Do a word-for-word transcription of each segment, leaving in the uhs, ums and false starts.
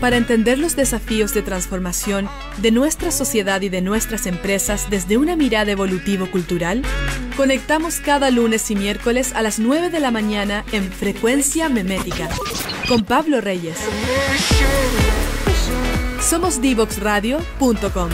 Para entender los desafíos de transformación de nuestra sociedad y de nuestras empresas desde una mirada evolutivo-cultural, conectamos cada lunes y miércoles a las nueve de la mañana en Frecuencia Memética con Pablo Reyes. Somos divox radio punto com.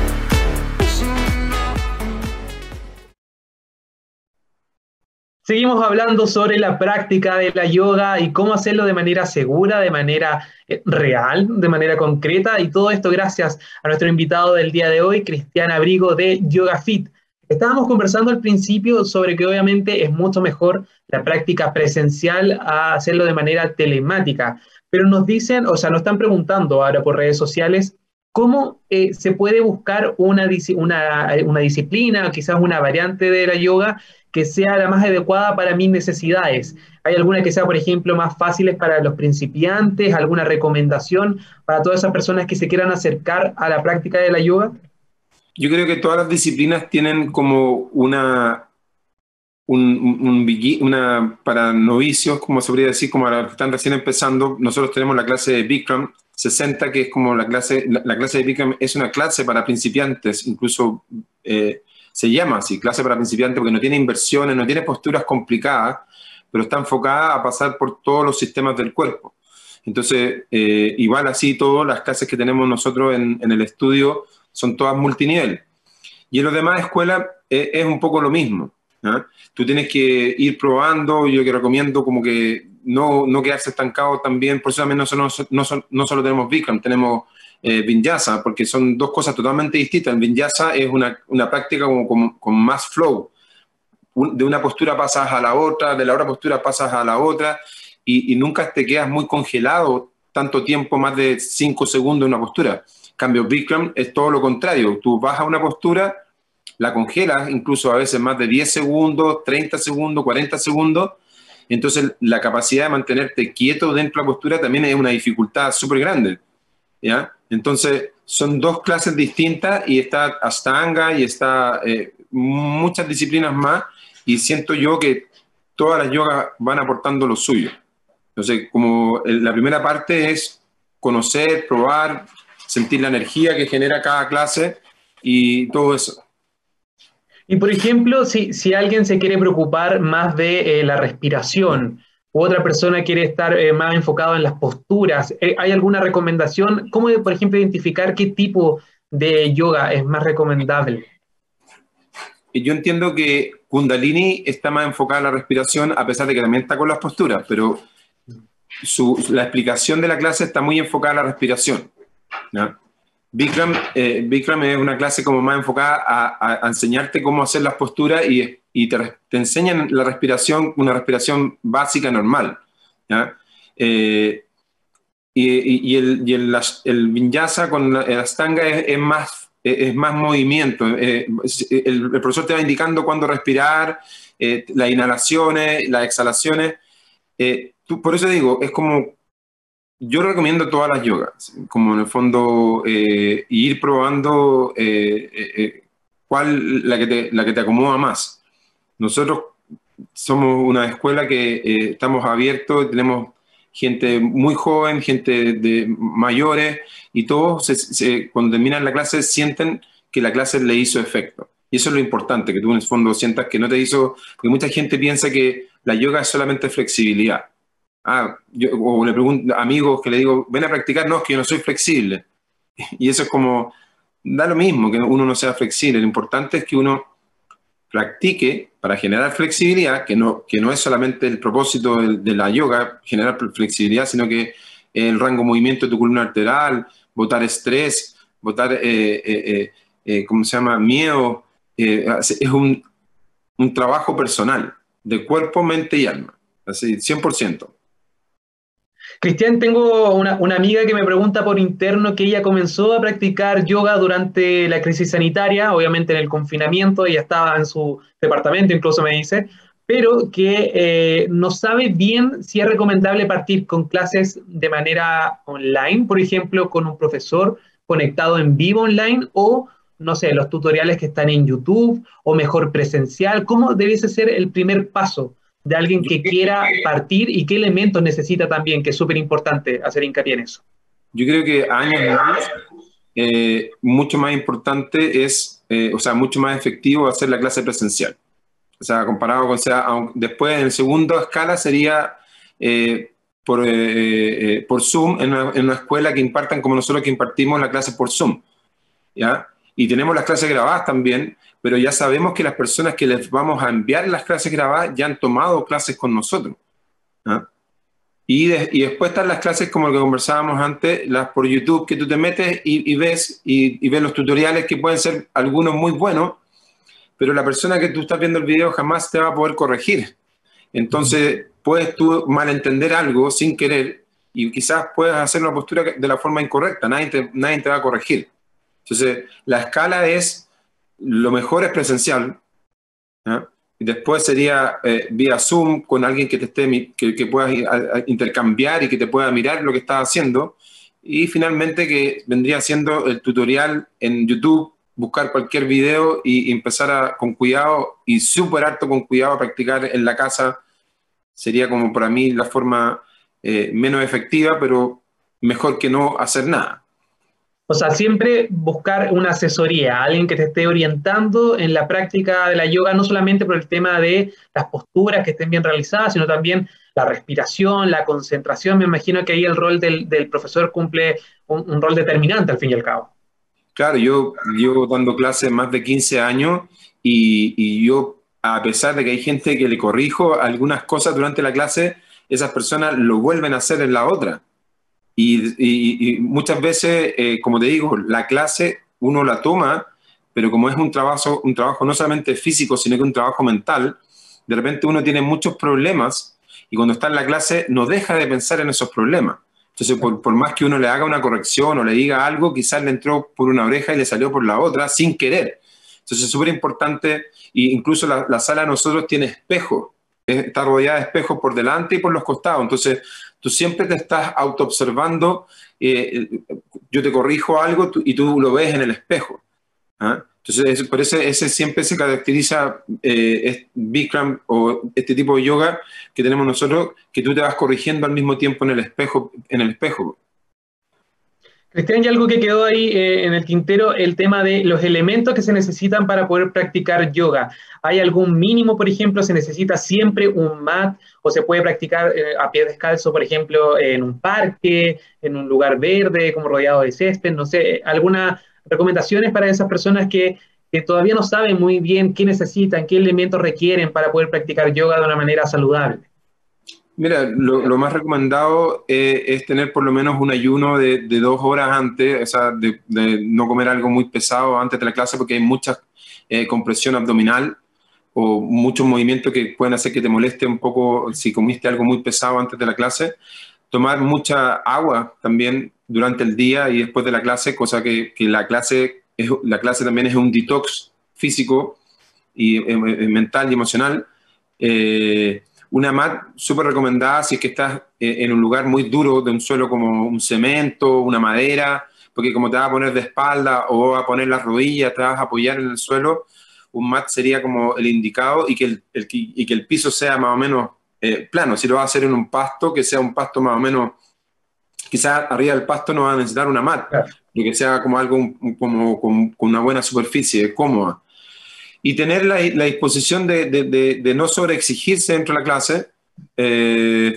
Seguimos hablando sobre la práctica de la yoga y cómo hacerlo de manera segura, de manera eh, real, de manera concreta, y todo esto gracias a nuestro invitado del día de hoy, Cristian Abrigo de YogaFit. Estábamos conversando al principio sobre que obviamente es mucho mejor la práctica presencial a hacerlo de manera telemática, pero nos dicen, o sea, nos están preguntando ahora por redes sociales, ¿cómo eh, se puede buscar una, una, una disciplina, quizás una variante de la yoga que sea la más adecuada para mis necesidades? ¿Hay alguna que sea, por ejemplo, más fáciles para los principiantes? ¿Alguna recomendación para todas esas personas que se quieran acercar a la práctica de la yoga? Yo creo que todas las disciplinas tienen como una, un, un, una para novicios, como se podría decir, como para los que están recién empezando. Nosotros tenemos la clase de Bikram sesenta, que es como la clase, la, la clase de Bikram es una clase para principiantes, incluso eh, se llama así, clase para principiantes, porque no tiene inversiones, no tiene posturas complicadas, pero está enfocada a pasar por todos los sistemas del cuerpo. Entonces, eh, igual así todas las clases que tenemos nosotros en, en el estudio son todas multinivel. Y en las demás escuelas eh, es un poco lo mismo, ¿eh? Tú tienes que ir probando. Yo que recomiendo como que no, no quedarse estancado también. Por eso también no solo, no, no solo tenemos Bikram, tenemos eh, Vinyasa, porque son dos cosas totalmente distintas. El Vinyasa es una, una práctica como, como, con más flow. De una postura pasas a la otra, de la otra postura pasas a la otra, y, y nunca te quedas muy congelado tanto tiempo, más de cinco segundos en una postura. Cambio, Bikram es todo lo contrario. Tú vas a una postura, la congelas, incluso a veces más de diez segundos, treinta segundos, cuarenta segundos. Entonces, la capacidad de mantenerte quieto dentro de la postura también es una dificultad súper grande, ¿ya? Entonces, son dos clases distintas, y está Ashtanga y está eh, muchas disciplinas más, y siento yo que todas las yogas van aportando lo suyo. Entonces, como la primera parte es conocer, probar, sentir la energía que genera cada clase y todo eso. Y por ejemplo, si, si alguien se quiere preocupar más de eh, la respiración, u otra persona quiere estar eh, más enfocado en las posturas, eh, ¿hay alguna recomendación? ¿Cómo, por ejemplo, identificar qué tipo de yoga es más recomendable? Yo entiendo que Kundalini está más enfocada en la respiración, a pesar de que también está con las posturas, pero su, la explicación de la clase está muy enfocada en la respiración, ¿no? Bikram, eh, Bikram es una clase como más enfocada a, a, a enseñarte cómo hacer las posturas, y, y te, te enseñan la respiración, una respiración básica normal, ¿ya? Eh, y, y, y el, y el, el Vinyasa con la, el Ashtanga es, es, más, es más movimiento. Eh, el, el profesor te va indicando cuándo respirar, eh, las inhalaciones, las exhalaciones. Eh, tú, por eso digo, es como... Yo recomiendo todas las yogas, como en el fondo eh, ir probando eh, eh, cuál la que, te, la que te acomoda más. Nosotros somos una escuela que eh, estamos abiertos, tenemos gente muy joven, gente de mayores, y todos se, se, cuando terminan la clase sienten que la clase le hizo efecto. Y eso es lo importante, que tú en el fondo sientas que no te hizo, porque mucha gente piensa que la yoga es solamente flexibilidad. Ah, yo, o le pregunto a amigos que le digo, ven a practicar, no, es que yo no soy flexible. Y eso es como, da lo mismo que uno no sea flexible. Lo importante es que uno practique para generar flexibilidad, que no, que no es solamente el propósito de, de la yoga, generar flexibilidad, sino que el rango de movimiento de tu columna vertebral, botar estrés, botar, eh, eh, eh, eh, ¿cómo se llama?, miedo. Eh, es un, un trabajo personal, de cuerpo, mente y alma, así, cien por ciento. Cristian, tengo una, una amiga que me pregunta por interno que ella comenzó a practicar yoga durante la crisis sanitaria, obviamente en el confinamiento. Ella estaba en su departamento, incluso me dice, pero que eh, no sabe bien si es recomendable partir con clases de manera online, por ejemplo, con un profesor conectado en vivo online, o, no sé, los tutoriales que están en YouTube, o mejor presencial. ¿Cómo debiese ser el primer paso de alguien que quiera partir, y qué elementos necesita también, que es súper importante hacer hincapié en eso? yo creo que a años más, eh, mucho más importante es, eh, o sea, mucho más efectivo hacer la clase presencial. O sea, comparado con, o sea, después en segunda escala sería eh, por, eh, eh, por Zoom en una, en una escuela que impartan como nosotros que impartimos la clase por Zoom, ¿ya? Y tenemos las clases grabadas también, pero ya sabemos que las personas que les vamos a enviar las clases grabadas ya han tomado clases con nosotros, ¿ya? Y, de, y después están las clases como lo que conversábamos antes, las por YouTube, que tú te metes y, y ves y, y ves los tutoriales que pueden ser algunos muy buenos, pero la persona que tú estás viendo el video jamás te va a poder corregir. Entonces, puedes tú malentender algo sin querer y quizás puedas hacer una postura de la forma incorrecta. Nadie te, nadie te va a corregir. Entonces, la escala es, lo mejor es presencial, ¿eh? Y después sería eh, vía Zoom con alguien que te esté, que, que puedas a, a intercambiar y que te pueda mirar lo que estás haciendo. Y finalmente que vendría siendo el tutorial en YouTube, buscar cualquier video y empezar a, con cuidado y súper harto con cuidado a practicar en la casa. Sería como para mí la forma eh, menos efectiva, pero mejor que no hacer nada. O sea, siempre buscar una asesoría, alguien que te esté orientando en la práctica de la yoga, no solamente por el tema de las posturas que estén bien realizadas, sino también la respiración, la concentración. Me imagino que ahí el rol del, del profesor cumple un, un rol determinante al fin y al cabo. Claro, yo llevo dando clases más de quince años y, y yo, a pesar de que hay gente que le corrijo algunas cosas durante la clase, esas personas lo vuelven a hacer en la otra. Y, y, y muchas veces, eh, como te digo, la clase uno la toma, pero como es un trabajo, un trabajo no solamente físico, sino que un trabajo mental, de repente uno tiene muchos problemas y cuando está en la clase no deja de pensar en esos problemas. Entonces, por, por más que uno le haga una corrección o le diga algo, quizás le entró por una oreja y le salió por la otra sin querer. Entonces, es súper importante, e incluso la, la sala de nosotros tiene espejos, está rodeada de espejos por delante y por los costados. Entonces, tú siempre te estás autoobservando, eh, yo te corrijo algo tú, y tú lo ves en el espejo. ¿Ah? Entonces, es, por eso ese siempre se caracteriza eh, Bikram o este tipo de yoga que tenemos nosotros, que tú te vas corrigiendo al mismo tiempo en el espejo. En el espejo. Cristian, y algo que quedó ahí eh, en el tintero, el tema de los elementos que se necesitan para poder practicar yoga. ¿Hay algún mínimo, por ejemplo? ¿Se necesita siempre un mat o se puede practicar eh, a pie descalzo, por ejemplo, en un parque, en un lugar verde, como rodeado de césped? No sé, ¿algunas recomendaciones para esas personas que, que todavía no saben muy bien qué necesitan, qué elementos requieren para poder practicar yoga de una manera saludable? Mira, lo, lo más recomendado eh, es tener por lo menos un ayuno de, de dos horas antes, o sea, de, de no comer algo muy pesado antes de la clase porque hay mucha eh, compresión abdominal o muchos movimientos que pueden hacer que te moleste un poco si comiste algo muy pesado antes de la clase. Tomar mucha agua también durante el día y después de la clase, cosa que, que la, clase es, la clase también es un detox físico y eh, mental y emocional. Eh, Una mat súper recomendada si es que estás en un lugar muy duro, de un suelo como un cemento, una madera, porque como te vas a poner de espalda o vas a poner las rodillas, te vas a apoyar en el suelo, un mat sería como el indicado y que el, el, y que el piso sea más o menos eh, plano. Si lo vas a hacer en un pasto, que sea un pasto más o menos, quizás arriba del pasto no vas a necesitar una mat, claro, pero que sea como algo como, como, con una buena superficie, cómoda. Y tener la, la disposición de, de, de, de no sobreexigirse dentro de la clase. Eh,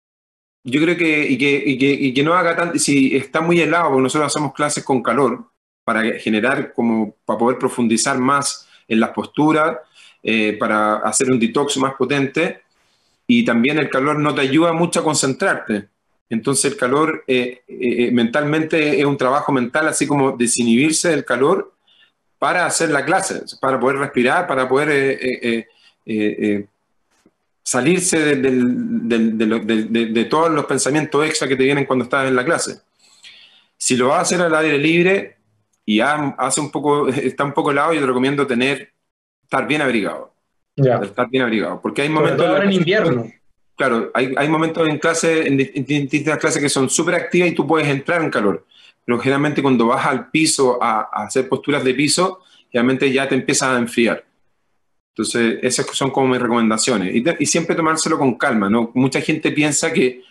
yo creo que y, que, y que, y que no haga tanto, si está muy helado, porque nosotros hacemos clases con calor, para generar, como para poder profundizar más en las posturas, eh, para hacer un detox más potente, y también el calor no te ayuda mucho a concentrarte. Entonces el calor eh, eh, mentalmente es un trabajo mental, así como desinhibirse del calor, para hacer la clase, para poder respirar, para poder eh, eh, eh, eh, salirse de, de, de, de, de, de todos los pensamientos extra que te vienen cuando estás en la clase. Si lo vas a hacer al aire libre y hace un poco, está un poco helado, yo te recomiendo tener, estar bien abrigado. Yeah. Estar bien abrigado, porque hay momentos... Sobre todo en invierno. Claro, hay, hay momentos en clase, en distintas clases que son súper activas y tú puedes entrar en calor. Pero generalmente cuando vas al piso a, a hacer posturas de piso, realmente ya te empiezas a enfriar. Entonces, esas son como mis recomendaciones. Y, te, y siempre tomárselo con calma, ¿no? Mucha gente piensa que,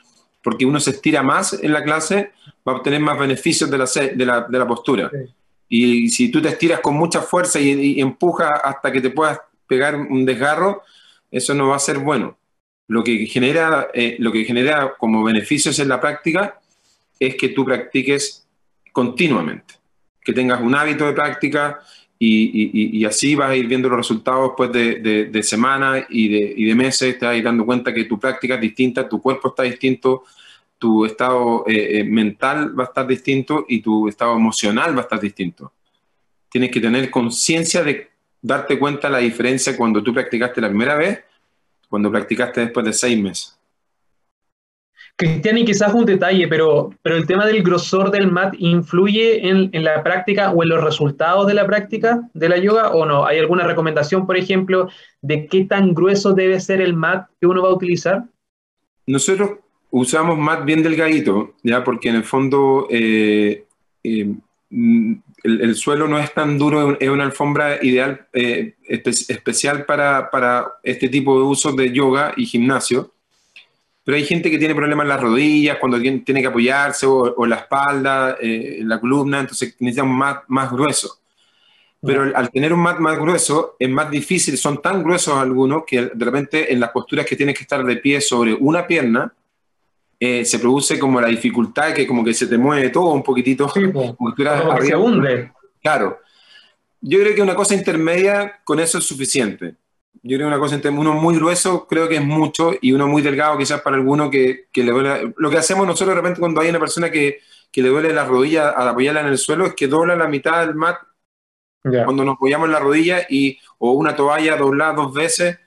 porque uno se estira más en la clase, va a obtener más beneficios de la, de la, de la postura. Sí. Y si tú te estiras con mucha fuerza y, y empujas hasta que te puedas pegar un desgarro, eso no va a ser bueno. Lo que genera, eh, lo que genera como beneficios en la práctica es que tú practiques continuamente, que tengas un hábito de práctica y, y, y así vas a ir viendo los resultados después de, de, de semanas y de, y de meses, te vas a ir dando cuenta que tu práctica es distinta, tu cuerpo está distinto, tu estado eh, mental va a estar distinto y tu estado emocional va a estar distinto. Tienes que tener conciencia de darte cuenta de la diferencia cuando tú practicaste la primera vez, cuando practicaste después de seis meses. Cristian, y quizás un detalle, pero, pero el tema del grosor del mat influye en, en la práctica o en los resultados de la práctica de la yoga, ¿o no? ¿Hay alguna recomendación, por ejemplo, de qué tan grueso debe ser el mat que uno va a utilizar? Nosotros usamos mat bien delgadito, ¿ya? Porque en el fondo eh, eh, el, el suelo no es tan duro, es una alfombra ideal, eh, espe especial para, para este tipo de usos de yoga y gimnasio. Pero hay gente que tiene problemas en las rodillas, cuando tiene, tiene que apoyarse, o, o la espalda, eh, la columna, entonces necesitan un mat más grueso. Pero al, al tener un mat más grueso, es más difícil, son tan gruesos algunos que de repente en las posturas que tienes que estar de pie sobre una pierna, eh, se produce como la dificultad, que como que se te mueve todo un poquitito. Sí, como, como que, como que se hunde. Claro. Yo creo que una cosa intermedia, con eso es suficiente. Yo creo que una cosa entre uno muy grueso creo que es mucho y uno muy delgado quizás para alguno que, que le duele. Lo que hacemos nosotros de repente cuando hay una persona que, que le duele la rodilla al apoyarla en el suelo es que dobla la mitad del mat yeah. cuando nos apoyamos en la rodilla y, o una toalla doblada dos veces,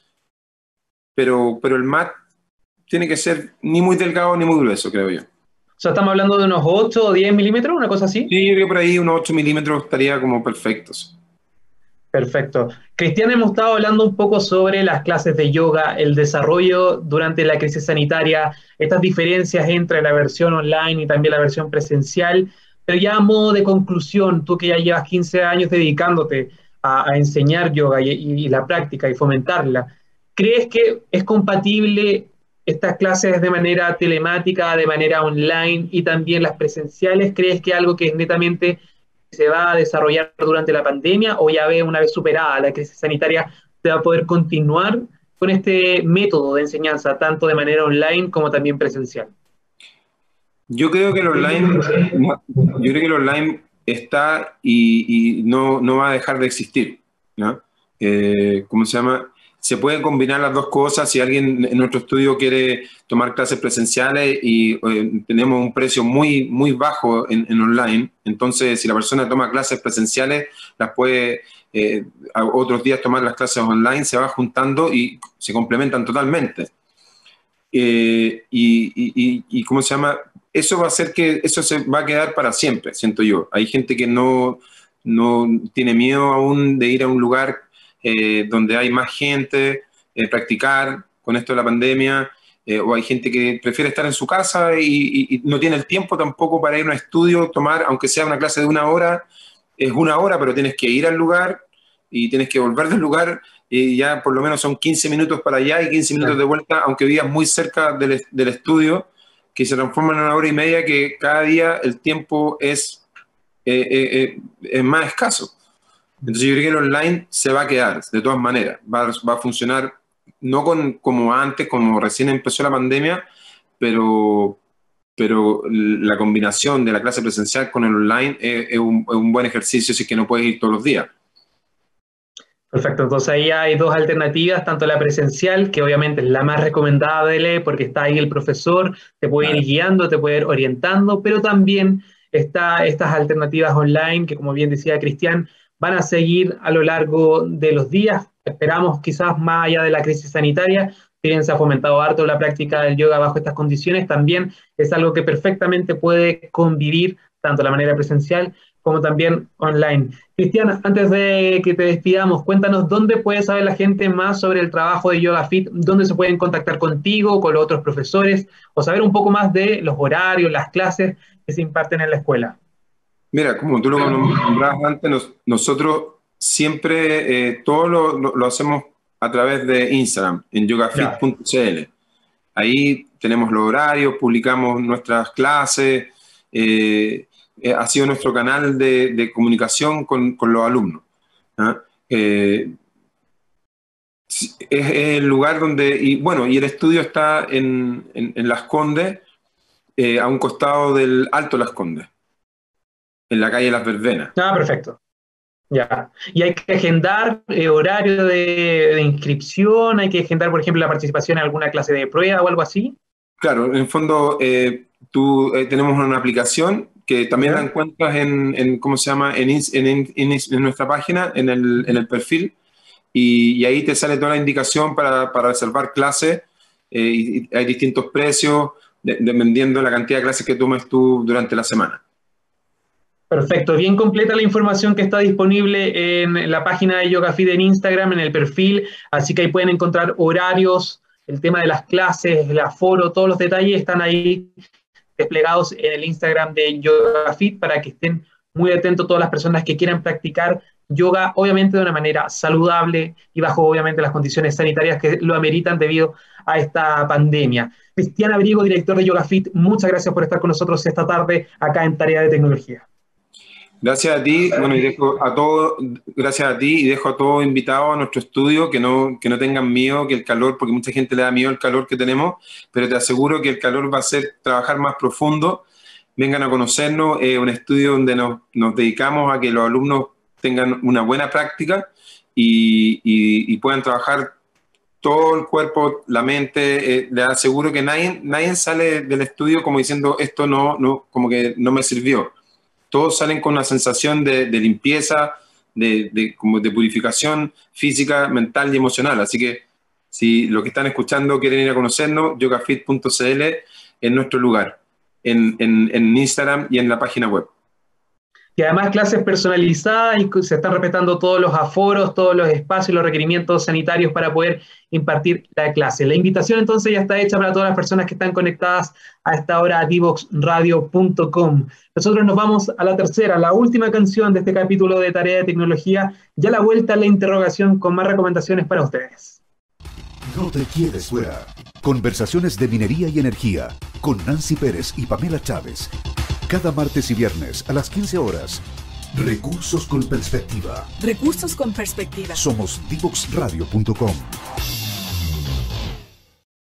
pero, pero el mat tiene que ser ni muy delgado ni muy grueso, creo yo. O sea, ¿estamos hablando de unos ocho o diez milímetros, una cosa así? Sí, yo creo que por ahí unos ocho milímetros estaría como perfectos. Perfecto. Cristian, hemos estado hablando un poco sobre las clases de yoga, el desarrollo durante la crisis sanitaria, estas diferencias entre la versión online y también la versión presencial, pero ya a modo de conclusión, tú que ya llevas quince años dedicándote a, a enseñar yoga y, y la práctica y fomentarla, ¿crees que es compatible estas clases de manera telemática, de manera online y también las presenciales? ¿Crees que algo que es netamente se va a desarrollar durante la pandemia o ya ve una vez superada la crisis sanitaria se va a poder continuar con este método de enseñanza tanto de manera online como también presencial? Yo creo que el online, yo creo que el online está y, y no, no va a dejar de existir, ¿no? Eh, ¿Cómo se llama? Se pueden combinar las dos cosas. Si alguien en nuestro estudio quiere tomar clases presenciales y eh, tenemos un precio muy, muy bajo en, en online, entonces si la persona toma clases presenciales, las puede eh, otros días tomar las clases online, se va juntando y se complementan totalmente. Eh, y, y, y ¿cómo se llama? Eso va a hacer que eso se va a quedar para siempre, siento yo. Hay gente que no, no tiene miedo aún de ir a un lugar Eh, donde hay más gente, eh, practicar con esto de la pandemia, eh, o hay gente que prefiere estar en su casa y, y, y no tiene el tiempo tampoco para ir a un estudio, tomar, aunque sea una clase de una hora, es una hora, pero tienes que ir al lugar y tienes que volver del lugar y ya por lo menos son quince minutos para allá y quince minutos de vuelta, aunque vivas muy cerca del, del estudio, que se transforma en una hora y media que cada día el tiempo es, eh, eh, eh, es más escaso. Entonces yo creo que el online se va a quedar, de todas maneras, va, va a funcionar no con, como antes, como recién empezó la pandemia, pero, pero la combinación de la clase presencial con el online es, es, un, es un buen ejercicio si es que no puedes ir todos los días. Perfecto, entonces ahí hay dos alternativas, tanto la presencial, que obviamente es la más recomendable porque está ahí el profesor, te puede ir guiando, te puede ir orientando, pero también está estas alternativas online que, como bien decía Cristian, van a seguir a lo largo de los días. Esperamos quizás más allá de la crisis sanitaria, si bien se ha fomentado harto la práctica del yoga bajo estas condiciones, también es algo que perfectamente puede convivir tanto de la manera presencial como también online. Cristian, antes de que te despidamos, cuéntanos dónde puede saber la gente más sobre el trabajo de YogaFit, dónde se pueden contactar contigo, con los otros profesores, o saber un poco más de los horarios, las clases que se imparten en la escuela. Mira, como tú lo nombrabas antes, nos, nosotros siempre eh, todo lo, lo, lo hacemos a través de Instagram, en yogafit punto c l. Ahí tenemos los horarios, publicamos nuestras clases, eh, eh, ha sido nuestro canal de, de comunicación con, con los alumnos. ¿Ah? Eh, es, es el lugar donde, y bueno, y el estudio está en, en, en Las Condes, eh, a un costado del Alto Las Condes, en la calle Las Verbenas. Ah, perfecto. Ya. Y hay que agendar eh, horario de, de inscripción, hay que agendar, por ejemplo, la participación en alguna clase de prueba o algo así. Claro, en el fondo eh, tú, eh, tenemos una aplicación que también la encuentras en, en ¿cómo se llama? En, en, en, en nuestra página, en el, en el perfil, y, y ahí te sale toda la indicación para, para reservar clases, eh, y hay distintos precios de, dependiendo de la cantidad de clases que tomes tú durante la semana. Perfecto, bien completa la información que está disponible en la página de YogaFit en Instagram, en el perfil, así que ahí pueden encontrar horarios, el tema de las clases, el aforo, todos los detalles están ahí desplegados en el Instagram de YogaFit para que estén muy atentos todas las personas que quieran practicar yoga, obviamente de una manera saludable y bajo obviamente las condiciones sanitarias que lo ameritan debido a esta pandemia. Cristian Abrigo, director de YogaFit, muchas gracias por estar con nosotros esta tarde acá en Tarea de Tecnología. Gracias a ti, bueno, y dejo a todo, gracias a ti y dejo a todos invitados a nuestro estudio que no, que no tengan miedo, que el calor, porque mucha gente le da miedo el calor que tenemos, pero te aseguro que el calor va a ser trabajar más profundo. Vengan a conocernos, es eh, un estudio donde nos, nos dedicamos a que los alumnos tengan una buena práctica y, y, y puedan trabajar todo el cuerpo, la mente. Eh, les aseguro que nadie, nadie sale del estudio como diciendo esto no, no, como que no me sirvió. Todos salen con una sensación de, de limpieza, de, de, como de purificación física, mental y emocional. Así que si los que están escuchando quieren ir a conocernos, yogafit punto c l es nuestro lugar, en, en, en Instagram y en la página web. Y además clases personalizadas y se están respetando todos los aforos, todos los espacios y los requerimientos sanitarios para poder impartir la clase. La invitación entonces ya está hecha para todas las personas que están conectadas a esta hora a divox radio punto com. Nosotros nos vamos a la tercera, la última canción de este capítulo de Tarea de Tecnología, ya la vuelta a la interrogación con más recomendaciones para ustedes. No te quedes fuera. Conversaciones de minería y energía con Nancy Pérez y Pamela Chávez. Cada martes y viernes a las quince horas. Recursos con perspectiva. Recursos con perspectiva. Somos divox radio punto com.